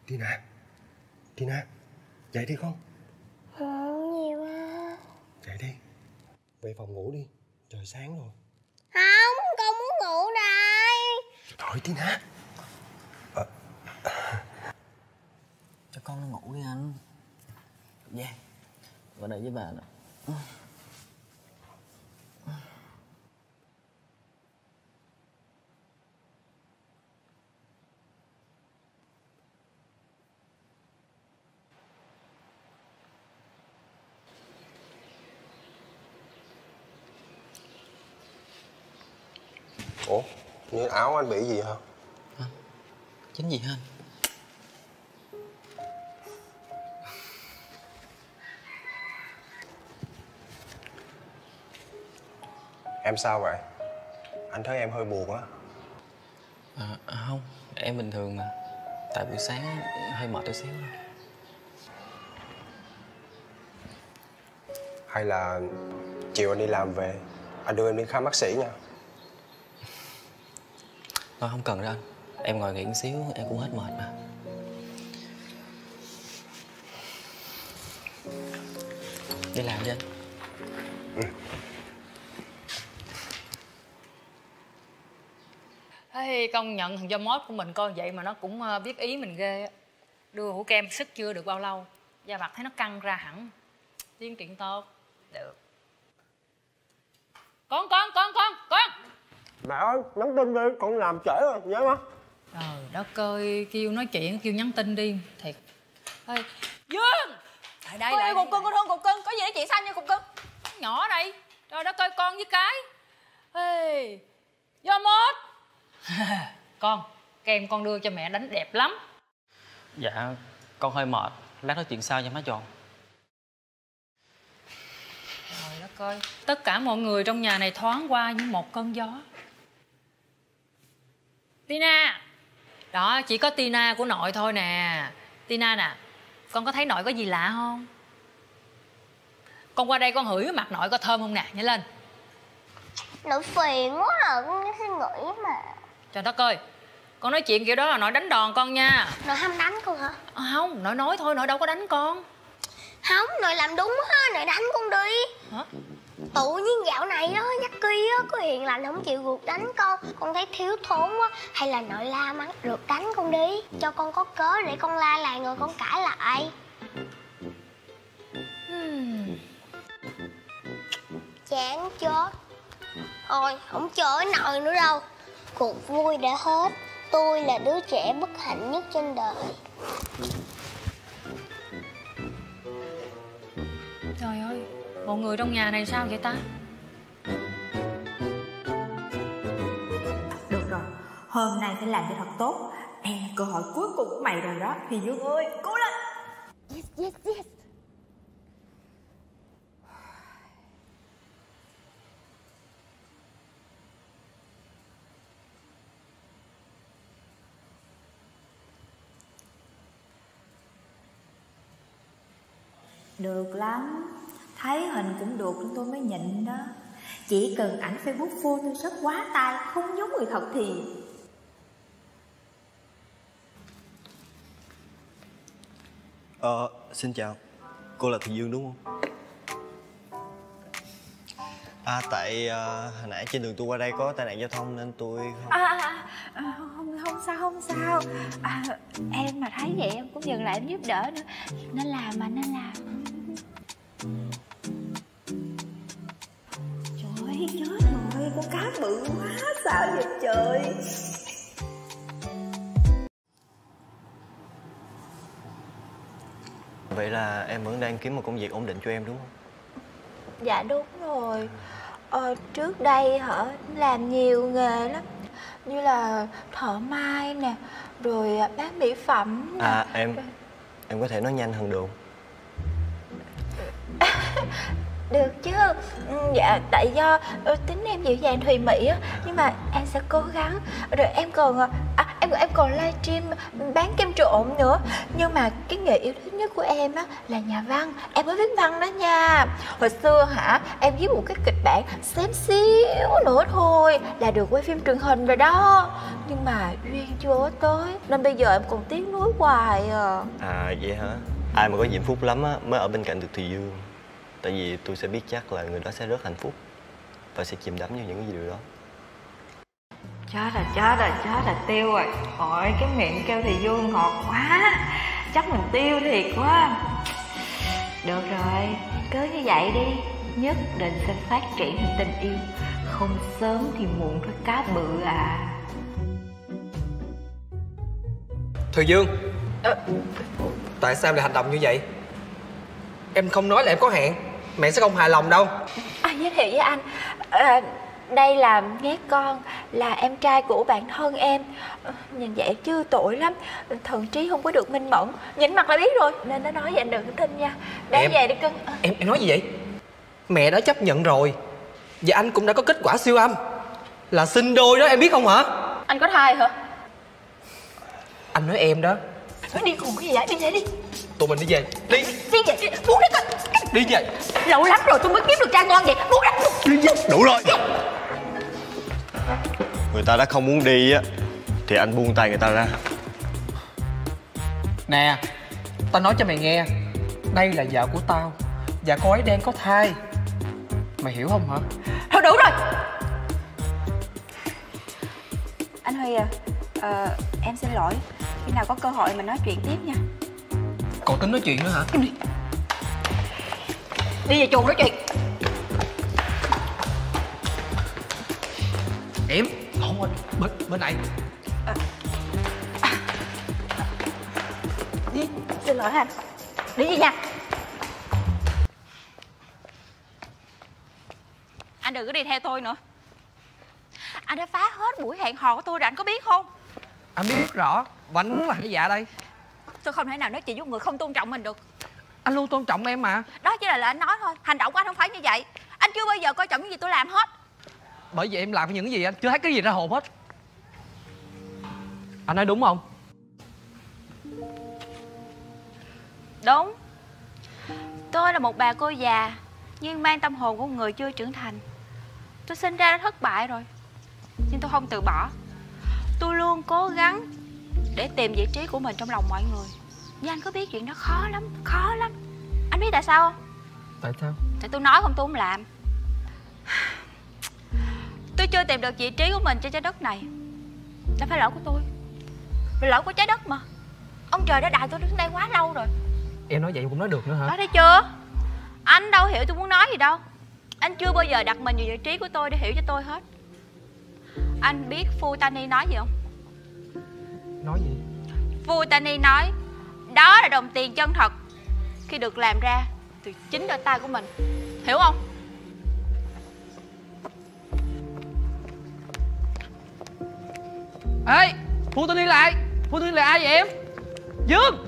Tina, Tina, dậy đi con. Gì mà. Dậy đi, về phòng ngủ đi, trời sáng rồi. Không, con muốn ngủ đây. Thôi Tina. Cho con nó ngủ đi anh. Giang, vào đây với bà nè. Ủa, như áo anh bị gì hả? Chính gì hả anh? Em sao vậy? Anh thấy em hơi buồn á. Không, em bình thường mà. Tại buổi sáng hơi mệt chút xíu thôi. Hay là chiều anh đi làm về, anh đưa em đi khám bác sĩ nha. Thôi không cần đâu anh. Em ngồi nghỉ một xíu, em cũng hết mệt mà. Đi làm đi anh. Ê, công nhận thằng Dơ Mót của mình coi vậy mà nó cũng biết ý mình ghê á. Đưa hũ kem sức chưa được bao lâu, da mặt thấy nó căng ra hẳn. Tiến triển tốt. Được. Con Mẹ ơi, nhắn tin đi, con làm trễ rồi, nhớ không? Trời đất ơi, kêu nói chuyện, kêu nhắn tin đi. Thiệt. Ê, Dương! Lại đây, lại cục cưng, con thương cục cưng. Có gì nói chuyện sao nha cục cưng. nhỏ đây. Trời đất ơi, con với cái. Ê, Dơ Mót. Con, kem con đưa cho mẹ đánh đẹp lắm. Dạ, con hơi mệt. Lát nói chuyện sau nha má tròn. Trời đất ơi, tất cả mọi người trong nhà này thoáng qua như một cơn gió. Tina. Đó, chỉ có Tina của nội thôi nè. Tina nè, con có thấy nội có gì lạ không? Con qua đây con hửi cái mặt nội có thơm không nè, nhảy lên. Nội phiền quá à, con suy nghĩ mà. Trời đất ơi, con nói chuyện kiểu đó là nội đánh đòn con nha. Nội không đánh con hả? Không, nội nói thôi, nội đâu có đánh con. Không, nội làm đúng á, nội đánh con đi. Hả? Tự nhiên dạo này á, Jackie á, có hiền lành không chịu rượt đánh con thấy thiếu thốn quá. Hay là nội la mắng rượt đánh con đi, cho con có cớ để con la lại rồi con cãi lại. Chán chết. Thôi, không chơi nội nữa đâu. Cuộc vui đã hết. Tôi là đứa trẻ bất hạnh nhất trên đời. Trời ơi, mọi người trong nhà này sao vậy ta? Được rồi, hôm nay phải làm cho thật tốt. Đây là cơ hội cuối cùng của mày rồi đó. Thì Dương ơi, cố lên. Yes, yes, yes. Được lắm. Thấy hình cũng được nên tôi mới nhịn đó. Chỉ cần ảnh Facebook Photoshop quá tay, không giống người thật thì... Xin chào. Cô là Thị Dương đúng không? Tại hồi nãy trên đường tôi qua đây có tai nạn giao thông nên tôi không... Không sao. Em mà thấy vậy em cũng dừng lại em giúp đỡ nữa. Nên làm mà, nên làm. Trời ơi, chết rồi, con cá bự quá. Sao vậy trời? Vậy là em vẫn đang kiếm một công việc ổn định cho em đúng không? Dạ đúng rồi. Trước đây làm nhiều nghề lắm. Như là thợ may nè, rồi bán mỹ phẩm nè. Em có thể nói nhanh hơn được không? Được chứ. Dạ, tại do tính em dịu dàng thùy mị á. Nhưng mà em sẽ cố gắng. Rồi em còn em còn livestream bán kem trộn nữa. Nhưng mà cái nghề yêu thích nhất của em á là nhà văn. Em mới viết văn đó nha. Hồi xưa hả, em viết một cái kịch bản xém xíu nữa thôi là được quay phim truyền hình rồi đó. Nhưng mà duyên chưa tới nên bây giờ em còn tiếc nuối hoài à. À vậy hả? Ai mà có diễm phúc lắm á mới ở bên cạnh được Thùy Dương. Tại vì tôi sẽ biết chắc là người đó sẽ rất hạnh phúc và sẽ chìm đắm vào những cái điều đó. Chết là tiêu rồi. Ôi cái miệng kêu thì Dương ngọt quá. Chắc mình tiêu thiệt quá. Được rồi, cứ như vậy đi. Nhất định sẽ phát triển thành tình yêu. Không sớm thì muộn thôi cá bự à. Thùy Dương, tại sao em lại hành động như vậy? Em không nói là em có hẹn, mẹ sẽ không hài lòng đâu. Giới thiệu với anh, đây là Nghé Con, là em trai của bạn thân em. Nhìn vậy chưa tội lắm, thần trí không có được minh mẫn, nhìn mặt là biết rồi, nên nó nói vậy anh đừng có tin nha. Để về đi cưng. Em nói gì vậy? Mẹ đã chấp nhận rồi, và anh cũng đã có kết quả siêu âm, là sinh đôi đó, em biết không hả? Anh có thai hả? Anh nói em đó. Nói đi cùng cái gì vậy? Đi về đi. Tụi mình đi về. Đi. Đi về đi. Buông đi coi. Đi về. Lâu lắm rồi tôi mới kiếm được trai ngon vậy. Buông ra. Đi về. Đủ rồi. Người ta đã không muốn đi á thì anh buông tay người ta ra. Nè, tao nói cho mày nghe, đây là vợ của tao và cô ấy đang có thai. Mày hiểu không hả? Thôi đủ rồi. Anh Huy à, em xin lỗi. Khi nào có cơ hội mình nói chuyện tiếp nha. Còn tính nói chuyện nữa hả? Đi về chuồng nói chuyện. Em, lộn rồi, bên này. Đi, xin lỗi anh. Đi nha. Anh đừng có đi theo tôi nữa. Anh đã phá hết buổi hẹn hò của tôi rồi, anh có biết không? Anh biết rõ, và anh muốn làm cái dạ đây. Tôi không thể nào nói chuyện với một người không tôn trọng mình được. Anh luôn tôn trọng em mà. Đó chỉ là lời anh nói thôi. Hành động của anh không phải như vậy. Anh chưa bao giờ coi trọng những gì tôi làm hết. Bởi vì em làm những cái gì anh chưa thấy cái gì ra hồn hết. Anh nói đúng không? Đúng. Tôi là một bà cô già nhưng mang tâm hồn của một người chưa trưởng thành. Tôi sinh ra đã thất bại rồi, nhưng tôi không từ bỏ. Tôi luôn cố gắng để tìm vị trí của mình trong lòng mọi người. Nhưng anh có biết chuyện đó khó lắm, khó lắm. Anh biết tại sao không? Tại sao? Tại tôi nói không tôi không làm. Tôi chưa tìm được vị trí của mình trên trái đất này. Đó phải lỗi của tôi, là lỗi của trái đất mà. Ông trời đã đợi tôi đến đây quá lâu rồi. Em nói vậy cũng nói được nữa hả? Đó thấy chưa? Anh đâu hiểu tôi muốn nói gì đâu. Anh chưa bao giờ đặt mình vào vị trí của tôi để hiểu cho tôi hết. Anh biết Futani nói gì không? Nói gì? Futani nói đó là đồng tiền chân thật khi được làm ra từ chính đôi tay của mình. Hiểu không? Ê, Futani lại. Futani là ai vậy em? Dương.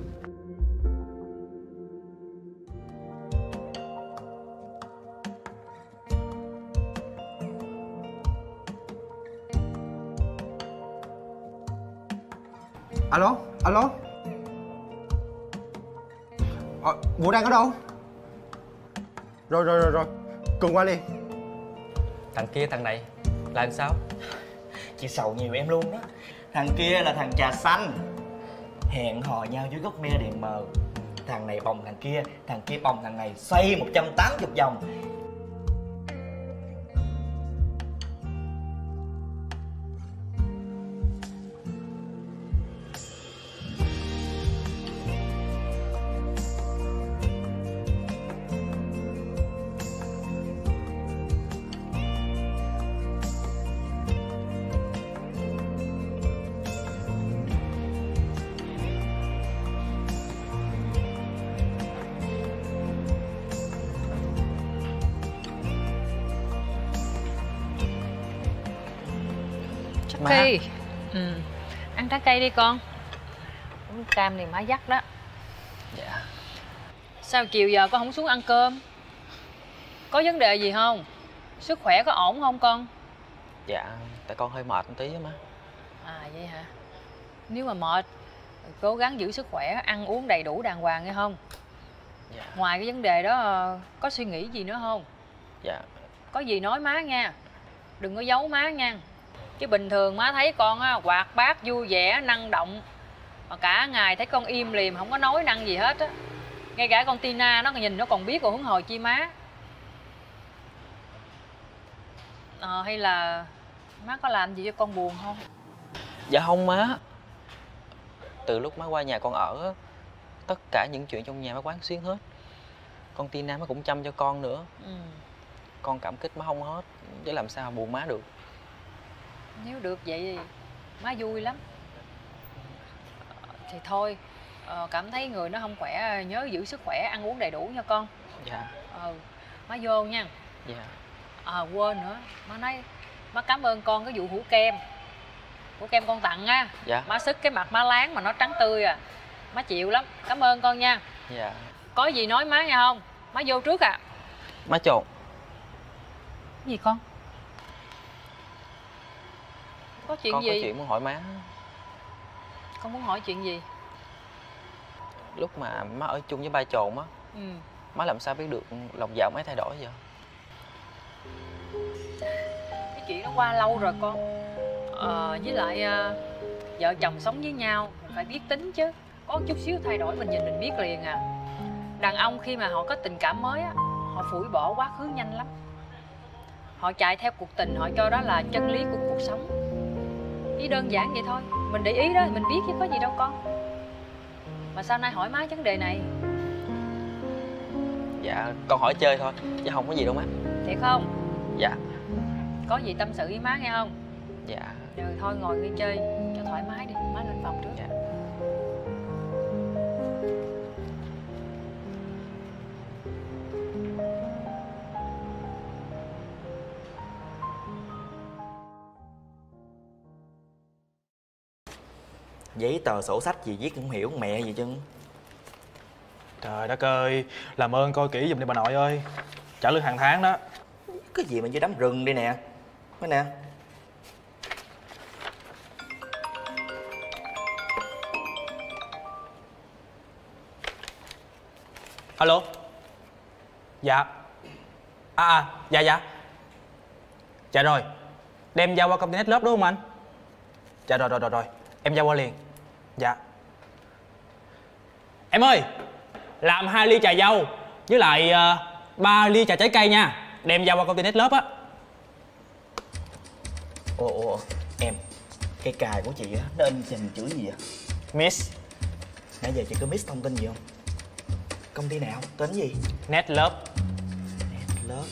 Alo, alo. Vũ đang ở đâu? Rồi, cùng qua đi. Thằng kia thằng này là làm sao? Chị sầu nhiều em luôn đó. Thằng kia là thằng trà xanh, hẹn hò nhau dưới gốc me đèn mờ. Thằng này bồng thằng kia bồng thằng này, xoay 180 vòng. Khi ăn trái cây đi con. Uống cam thì má dắt đó. Dạ. Sao chiều giờ con không xuống ăn cơm? Có vấn đề gì không? Sức khỏe có ổn không con? Dạ, tại con hơi mệt một tí á má. À vậy hả? Nếu mà mệt cố gắng giữ sức khỏe, ăn uống đầy đủ đàng hoàng nghe không? Dạ. Ngoài cái vấn đề đó có suy nghĩ gì nữa không? Dạ. Có gì nói má nha, đừng có giấu má nha. Chứ bình thường má thấy con á hoạt bát vui vẻ năng động, mà cả ngày thấy con im lìm không có nói năng gì hết á. Ngay cả con Tina nó nhìn nó còn biết rồi huống hồ chi má. Hay là má có làm gì cho con buồn không? Dạ không má. Từ lúc má qua nhà con ở á, tất cả những chuyện trong nhà má quán xuyến hết. Con Tina má cũng chăm cho con nữa. Con cảm kích má không hết, chứ làm sao buồn má được. Nếu được vậy thì má vui lắm. Thì thôi, cảm thấy người nó không khỏe nhớ giữ sức khỏe, ăn uống đầy đủ nha con. Dạ. Má vô nha. Dạ. Quên nữa, má nói má cảm ơn con cái vụ hũ kem. Hũ kem con tặng á. Dạ. Má sức cái mặt má láng mà nó trắng tươi à. Má chịu lắm, cảm ơn con nha. Dạ. Có gì nói má nghe không? Má vô trước à. Má trộn. Cái gì con? Có chuyện con gì? Có chuyện muốn hỏi má. Con muốn hỏi chuyện gì? Lúc mà má ở chung với ba trộn á, má làm sao biết được lòng dạ má thay đổi vậy? Cái chuyện đó qua lâu rồi con. Với lại vợ chồng sống với nhau phải biết tính chứ. Có chút xíu thay đổi mình nhìn mình biết liền à. Đàn ông khi mà họ có tình cảm mới á, họ phủi bỏ quá khứ nhanh lắm. Họ chạy theo cuộc tình, họ cho đó là chân lý của cuộc sống. Chỉ đơn giản vậy thôi. Mình để ý đó thì mình biết chứ có gì đâu con. Mà sao nay hỏi má vấn đề này? Dạ con hỏi chơi thôi, chứ không có gì đâu má. Thiệt không? Dạ. Có gì tâm sự với má nghe không? Dạ. Rồi thôi ngồi nghỉ chơi cho thoải mái đi. Má lên phòng trước. Dạ. Giấy tờ sổ sách gì viết không hiểu mẹ gì chứ. Trời đất ơi, làm ơn coi kỹ giùm đi bà nội ơi. Trả lương hàng tháng đó. Cái gì mà như đám rừng đây nè. Mấy nè. Alo. Dạ. Dạ dạ. Dạ rồi. Đem giao qua công ty Netlove đúng không anh? Dạ rồi. Em giao qua liền. Dạ. Em ơi, làm 2 ly trà dâu với lại 3 ly trà trái cây nha. Đem giao qua công ty Netlove á. Ủa, em, cái cài của chị á, nó in trình chữ gì vậy? Miss. Nãy giờ chị có miss thông tin gì không? Công ty nào? Tên gì? Netlove. Netlove.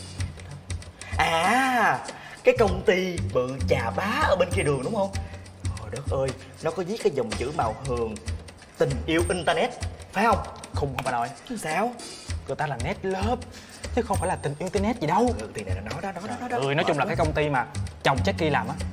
À, cái công ty bự chà bá ở bên kia đường đúng không? Trời đất ơi, nó có viết cái dòng chữ màu hường tình yêu internet, phải không? Khùng hả bà nội? Sao? Người ta là Netlove chứ không phải là tình internet gì đâu. Thì này là nó đó. Nói chung là cái công ty mà chồng Jackie làm á.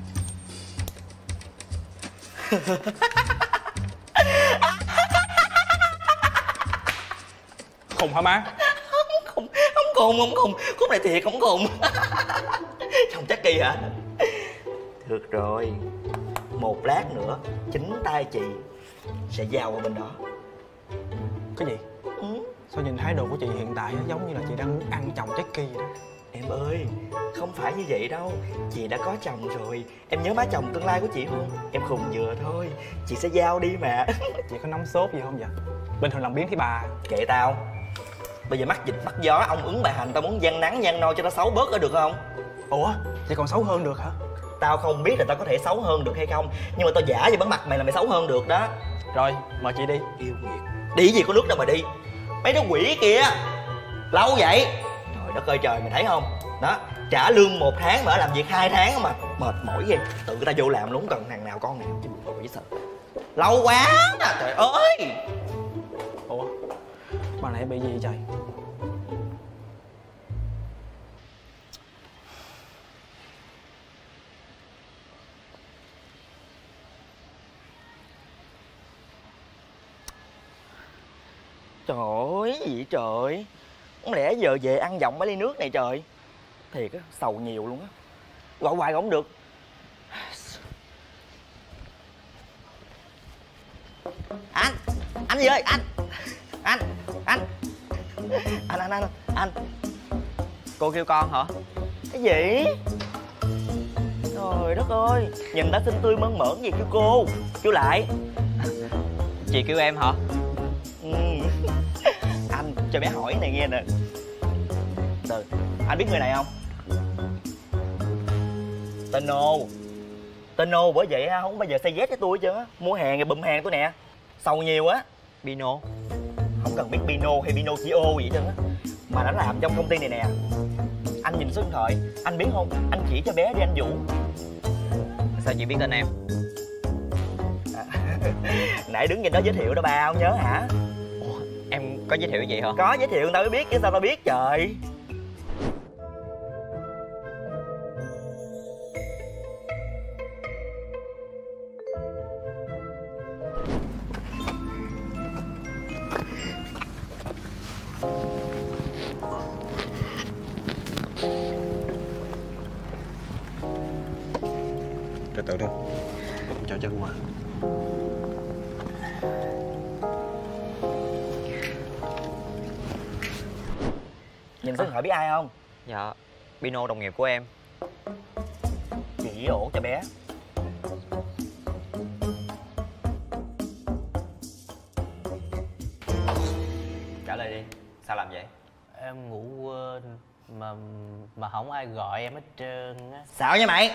Khùng hả má? Không khùng, khúc này thiệt không khùng. Chồng Jackie hả? Được rồi, một lát nữa chính tay chị sẽ giao qua bên đó. Cái gì? Sao nhìn thái độ của chị hiện tại giống như là chị đang muốn ăn chồng Jackie vậy đó. Em ơi, không phải như vậy đâu. Chị đã có chồng rồi. Em nhớ má chồng tương lai của chị không? Em khùng vừa thôi. Chị sẽ giao đi mà. Chị có nóng sốt gì không vậy? Bình thường làm biến thấy bà. Kệ tao. Bây giờ mắc dịch mắc gió, ông ứng bà hành. Tao muốn gian nắng gian nôi cho nó xấu bớt ở được không? Ủa, vậy còn xấu hơn được hả? Tao không biết là tao có thể xấu hơn được hay không, nhưng mà tao giả về bản mặt mày là mày xấu hơn được đó. Rồi, mời chị đi. Yêu nghiệt. Đi gì có nước đâu mà đi. Mấy đứa quỷ kia lâu vậy. Trời đất ơi trời, mày thấy không? Đó, trả lương 1 tháng mà ở làm việc 2 tháng mà mệt mỏi ghê. Tự ta vô làm luôn, không cần thằng nào con nào chứ bộ quỷ sợ. Lâu quá à, trời ơi. Ủa, bà này bị gì trời? Trời ơi, gì vậy trời? Không lẽ giờ về ăn vòng mấy ly nước này trời? Thiệt á, sầu nhiều luôn á. Gọi hoài không được. Anh gì ơi, anh. Cô kêu con hả? Cái gì? Trời đất ơi, nhìn đã xinh tươi mơn mởn gì kêu cô. Kêu lại. Chị kêu em hả? Anh cho bé hỏi này nghe nè. Từ, anh biết người này không? Tên Nô, bởi vậy không bao giờ say ghét với tôi hết trơn á. Mua hàng rồi bụm hàng tôi nè. Sầu nhiều á. Pino. Không cần biết Pino hay Pinocchio gì hết trơn á, mà nó làm trong công ty này nè. Anh nhìn số điện thoại, anh biết không? Anh chỉ cho bé đi anh Vũ. Sao chị biết tên em? Nãy đứng nhìn đó giới thiệu đó ba, không nhớ hả? Ủa, em có giới thiệu gì hả? Có giới thiệu tao mới biết chứ sao tao biết trời. Từ từ đi, cho chân qua. Nhìn số điện thoại biết ai không? Dạ, Pino đồng nghiệp của em. Chỉ ổ cho bé. Trả lời đi, sao làm vậy? Em ngủ quên mà không ai gọi em hết trơn á. Xạo nha mày.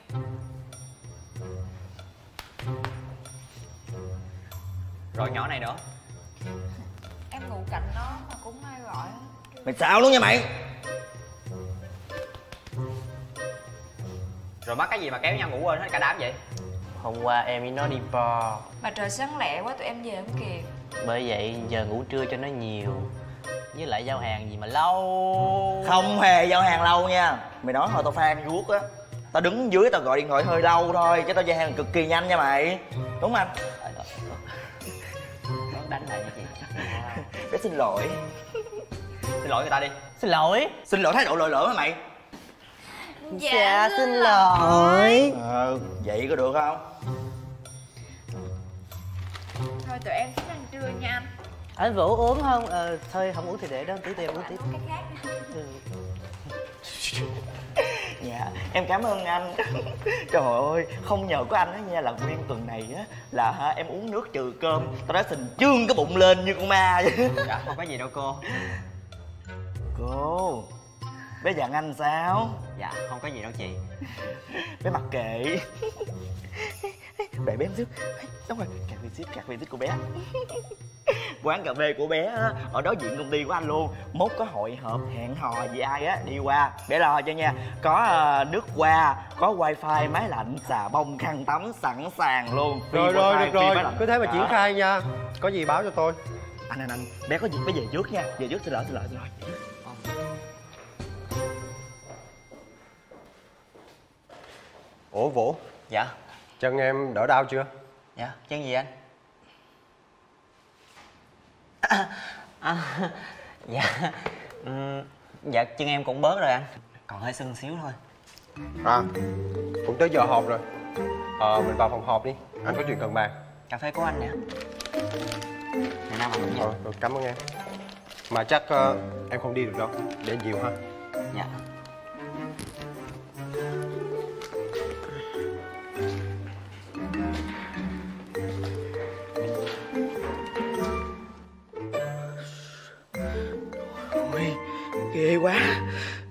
Rồi nhỏ này nữa. Em ngủ cạnh nó mà cũng ai gọi. Mày xạo luôn nha mày. Rồi mắc cái gì mà kéo nhau ngủ quên hết cả đám vậy? Hôm qua em với nó đi bar, Mà trời sáng lẹ quá tụi em về không kịp. bởi vậy giờ ngủ trưa cho nó nhiều. Với lại giao hàng gì mà lâu. Không hề giao hàng lâu nha. Mày nói thôi tao phan guốc á. Tao đứng dưới tao gọi điện thoại hơi lâu thôi, chứ tao giao hàng cực kỳ nhanh nha mày. Đúng không anh? Đánh lại nha chị. Bé xin lỗi. Xin lỗi người ta đi. Xin lỗi. Xin lỗi thái độ lội lỡ hả mày? Dạ xin lỗi. Vậy có được không? Thôi tụi em thích ăn trưa nha anh. Anh Vũ uống không? Thôi không uống thì để đó, tí em uống tí. Cái khác. Dạ, em cảm ơn anh. Trời ơi, không nhờ có anh đó nha, là nguyên tuần này á là hả em uống nước trừ cơm tao đã sình trương cái bụng lên như con ma vậy. Dạ, không có gì đâu cô. Cô, bé dặn anh sao? Dạ, không có gì đâu chị. Bé mặc kệ. Đợi bé em xíu. Đúng rồi, cà phê của bé. Quán cà phê của bé á, ở đối diện công ty của anh luôn. Mốt có hội họp hẹn hò gì ai á đi qua, bé lo cho nha. Có nước hoa, có wifi, máy lạnh, xà bông, khăn tắm sẵn sàng luôn. Rồi được rồi, cứ thế mà triển khai nha. Có gì báo cho tôi. Anh, bé có việc bé về trước nha. Về trước, xin lỗi. Ủa Vũ, Dạ. chân em đỡ đau chưa? Dạ, chân gì anh? Dạ. Dạ, chân em cũng bớt rồi anh. Còn hơi sưng xíu thôi. Cũng tới giờ họp rồi. Mình vào phòng họp đi, anh có chuyện cần bàn. Cà phê của anh nè. Ngày nào mà mình nhận. Rồi, cảm ơn em. Mà chắc em không đi được đâu, để anh dìu ha. Dạ. Ôi, ghê quá.